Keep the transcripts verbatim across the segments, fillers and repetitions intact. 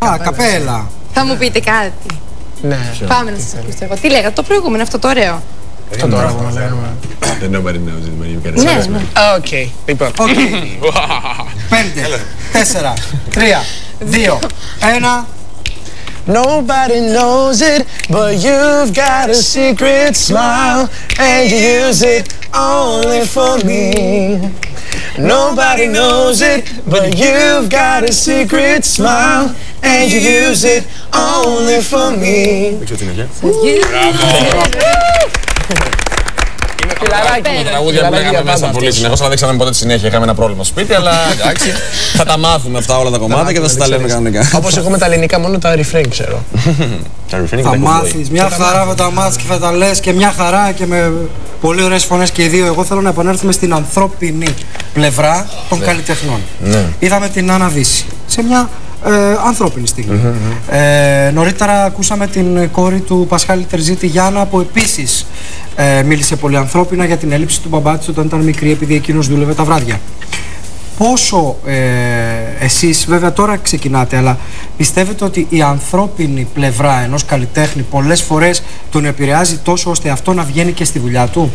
Α, καπέλα. Θα μου πείτε κάτι. Ναι. Πάμε να σας ακούσω εγώ. Τι λέγατε, το προηγούμενο, αυτό το ωραίο. Αυτό το πράγμα λέγαμε. The nobody knows it, when you get Ναι, ναι. Οκ, λοιπόν. Πέντε, τέσσερα, τρία, δύο, ένα. Nobody knows it, but you've got a secret smile, and you use it only for me. Nobody knows it, but you've got a secret smile, and you use it only for me. Τα τραγούδια που λέγαμε μέσα πολύ συνεχώς, αλλά δεν ξέραμε ποτέ τη συνέχεια. Είχαμε ένα πρόβλημα στο σπίτι, αλλά εντάξει. Θα τα μάθουμε αυτά όλα τα κομμάτια και θα σας τα λέμε κανονικά. Όπως εγώ με τα ελληνικά μόνο τα refrain ξέρω. Θα μάθεις, μια χαρά θα τα μάθεις και θα τα λες και μια χαρά και με πολύ ωραίες φωνές και οι δύο. Εγώ θέλω να επανέλθουμε στην ανθρώπινη πλευρά των καλλιτεχνών. Είδαμε την Άννα Βύση σε μια Ε, ανθρώπινη στιγμή. Mm-hmm. ε, νωρίτερα ακούσαμε την κόρη του Πασχάλη Τερζίτη, Γιάννα, που επίσης ε, μίλησε πολύ ανθρώπινα για την έλλειψη του μπαμπά της όταν ήταν μικρή, επειδή εκείνος δούλευε τα βράδια. Πόσο ε, εσείς, βέβαια τώρα ξεκινάτε, αλλά πιστεύετε ότι η ανθρώπινη πλευρά ενός καλλιτέχνη πολλές φορές τον επηρεάζει τόσο ώστε αυτό να βγαίνει και στη δουλειά του?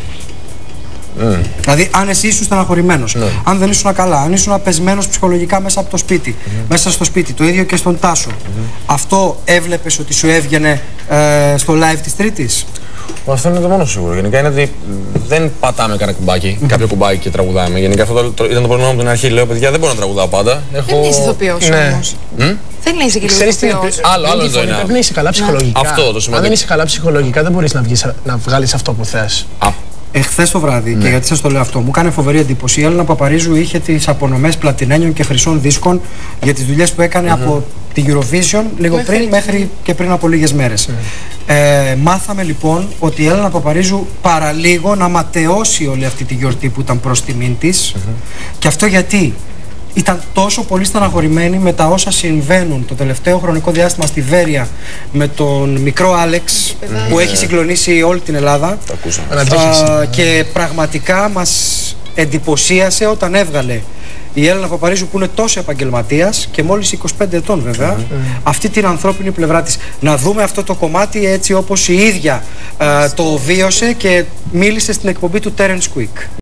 Mm. Δηλαδή, αν εσύ ήσουν στεναχωρημένος, mm. αν δεν ήσουν καλά, αν ήσουν απεσμένος ψυχολογικά μέσα από το σπίτι, mm. μέσα στο σπίτι, το ίδιο και στον Τάσο, mm. αυτό έβλεπες ότι σου έβγαινε ε, στο live της Τρίτης? Αυτό είναι το μόνο σίγουρο. Γενικά είναι ότι δεν πατάμε κανένα κουμπάκι, mm. κάποιο κουμπάκι και τραγουδάμε. Γενικά αυτό το, το, ήταν το πρόβλημα μου από την αρχή. Λέω, παιδιά, δεν μπορώ να τραγουδάω πάντα. Έχω... Δεν είσαι ηθοποιός όμως. Mm? Δεν είσαι και λίγο ηθοποιός. Άλλο, άλλο δεν είναι. Πρέπει να είσαι καλά ψυχολογικά. Αυτό το σημαντικό. Αν δεν είσαι καλά ψυχολογικά, δεν μπορείς να, βγεις, να βγάλεις αυτό που θες. Εχθές το βράδυ, ναι. και γιατί σας το λέω αυτό, μου κάνει φοβερή εντύπωση. Η Έλληνα Παπαρίζου είχε τις απονομές πλατινένιων και χρυσών δίσκων για τις δουλειές που έκανε mm-hmm. από τη Eurovision λίγο μέχρι πριν μέχρι και πριν από λίγες μέρες. Mm. Ε, μάθαμε λοιπόν ότι η Έλληνα Παπαρίζου παραλίγο να ματαιώσει όλη αυτή τη γιορτή που ήταν προς τιμήν της. Mm-hmm. Και αυτό γιατί ήταν τόσο πολύ στεναχωρημένη με τα όσα συμβαίνουν το τελευταίο χρονικό διάστημα στη Βέρεια με τον μικρό Άλεξ mm. που έχει συγκλονίσει όλη την Ελλάδα. Το ακούσαμε. Α, και πραγματικά μας εντυπωσίασε όταν έβγαλε η Έλληνα Παπαρίζου, που είναι τόσο επαγγελματίας και μόλις είκοσι πέντε ετών βέβαια, mm. αυτή την ανθρώπινη πλευρά της. Να δούμε αυτό το κομμάτι έτσι όπως η ίδια α, το βίωσε και μίλησε στην εκπομπή του Terence Quick.